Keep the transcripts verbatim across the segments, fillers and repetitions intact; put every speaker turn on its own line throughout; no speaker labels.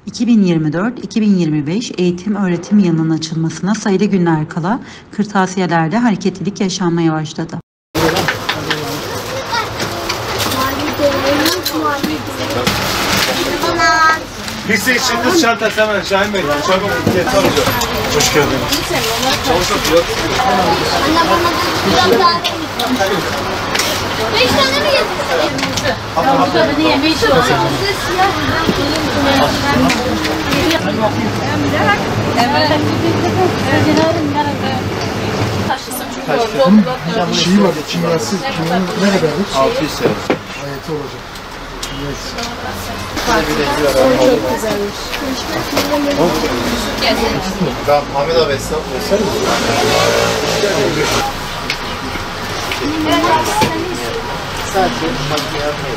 iki bin yirmi dört iki bin yirmi beş eğitim öğretim yılının açılmasına sayılı günler kala kırtasiyelerde hareketlilik yaşanmaya başladı.
Lise için kız çantası hemen Şahin Bey. Çabuk yeter hocam. Hoş geldiniz. Çalışmak
Beş tane mi getirdin?
Burada da niye beş olsun?
Şeyi var, kimyası, kimyanın ne kadardır?
altı yüz lira.
Ayeti olacak.
Çok güzelmiş.
Tamam, Ahmet abi hesap versene. Sadece makine yapmayın.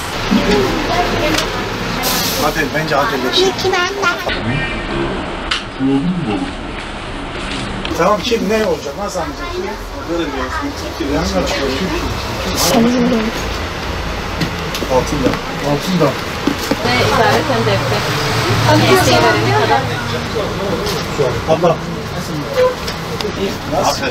Hadi, bence adelleşin. Tamam, kim ne olacak? Nasıl anlayacak? Böyle diyorsun. Yanına çıkıyor. Altında.
Altında.
Ne idareten defter. Mesleği verene kadar.
Abla. Nasıl?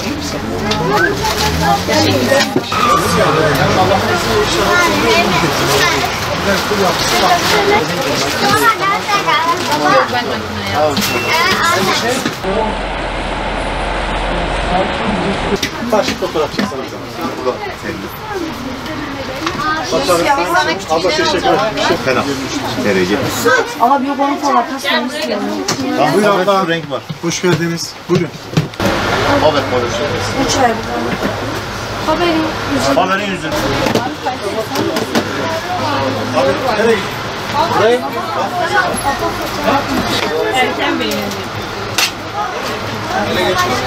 Yok ben makineye yaptım.
Taş fotoğraf çeksene. Bu da senin. Abla teşekkür ederim. Fena. Nereye gidiyorsun?
Abi yok onu falan kasmamı istiyorum.
Tamam, buyurun abla. Renk var. Hoş geldiniz. Buyurun. Haber konuşuyoruz.
Üç ay. Haberin yüzü.
Haberin yüzü. Abi nereye gidiyorsun? Buraya.
Erken beğendim.
Nereye geçiyorsun?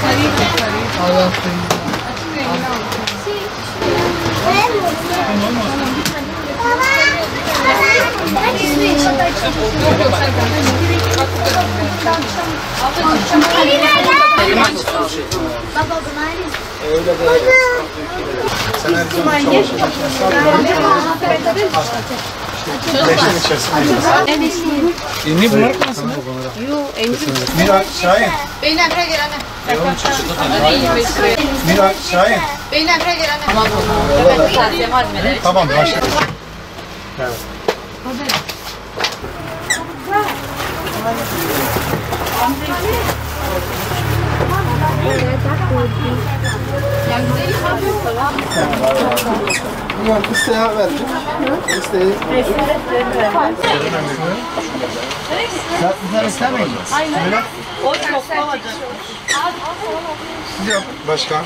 Sen her zaman
Emni bunlar nasıl? Yok, emni.
Mira Şahin.
Beyler buraya gel anne.
Mira Şahin.
Beyler buraya gel anne.
Tamam o zaman. Taze malzemeleri.
Tamam başla. Evet.
Yok, listeye verdim. Listeyi. Sen istemeyin.
Aynen. O toplamadı.
Yok. Başka?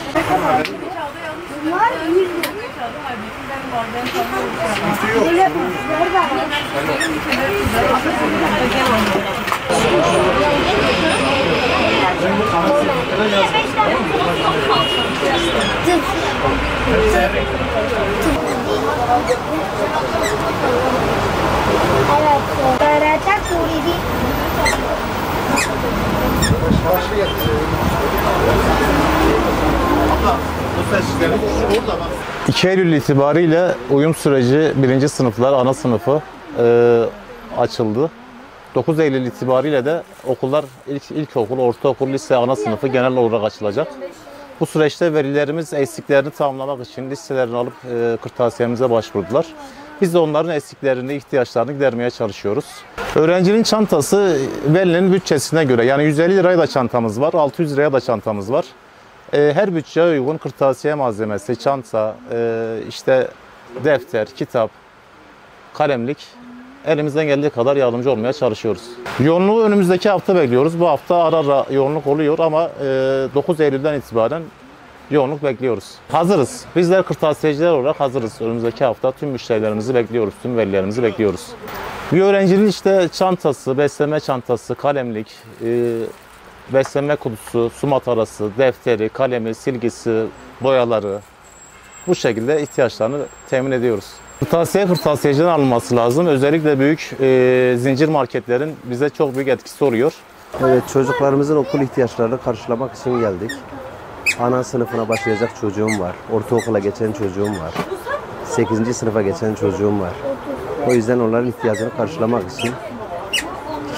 iki Eylül itibariyle uyum süreci birinci sınıflar ana sınıfı e, açıldı. dokuz Eylül itibariyle de okullar ilk ilkokul, ortaokul, lise ana sınıfı genel olarak açılacak. Bu süreçte velilerimiz eksiklerini tamamlamak için listelerini alıp e, kırtasiyemize başvurdular. Biz de onların eksiklerini, ihtiyaçlarını gidermeye çalışıyoruz. Öğrencinin çantası velinin bütçesine göre, yani yüz elli liraya da çantamız var, altı yüz liraya da çantamız var. Her bütçeye uygun kırtasiye malzemesi, çanta, işte defter, kitap, kalemlik elimizden geldiği kadar yardımcı olmaya çalışıyoruz. Yoğunluğu önümüzdeki hafta bekliyoruz. Bu hafta ara ara yoğunluk oluyor ama dokuz Eylül'den itibaren yoğunluk bekliyoruz. Hazırız. Bizler kırtasiyeciler olarak hazırız. Önümüzdeki hafta tüm müşterilerimizi bekliyoruz, tüm velilerimizi bekliyoruz. Bir öğrencinin işte çantası, beslenme çantası, kalemlik, beslenme kutusu, su matarası, defteri, kalemi, silgisi, boyaları bu şekilde ihtiyaçlarını temin ediyoruz. Kırtasiye kırtasiyeciden alınması lazım. Özellikle büyük e, zincir marketlerin bize çok büyük etkisi oluyor.
Evet, çocuklarımızın okul ihtiyaçlarını karşılamak için geldik. Ana sınıfına başlayacak çocuğum var. Ortaokula geçen çocuğum var. sekizinci sınıfa geçen çocuğum var. O yüzden onların ihtiyacını karşılamak için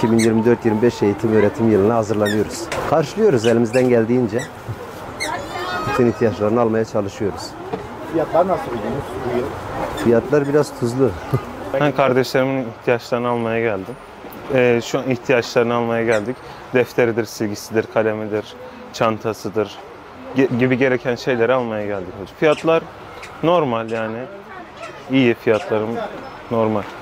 iki bin yirmi dört yirmi beş eğitim öğretim yılına hazırlanıyoruz. Karşılıyoruz elimizden geldiğince. Bütün ihtiyaçlarını almaya çalışıyoruz.
Fiyatlar nasıl buldunuz bu yıl?
Fiyatlar biraz tuzlu.
Ben kardeşlerimin ihtiyaçlarını almaya geldim. Ee, şu an ihtiyaçlarını almaya geldik. Defteridir, silgisidir, kalemidir, çantasıdır ge- gibi gereken şeyleri almaya geldik hocam. Fiyatlar normal yani. İyi, fiyatlarım normal.